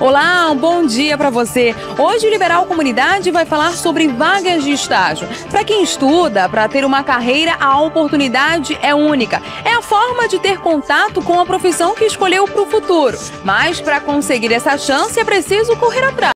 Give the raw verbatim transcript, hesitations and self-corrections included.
Olá, um bom dia para você. Hoje o Liberal Comunidade vai falar sobre vagas de estágio. Para quem estuda, para ter uma carreira, a oportunidade é única. É a forma de ter contato com a profissão que escolheu para o futuro. Mas para conseguir essa chance é preciso correr atrás.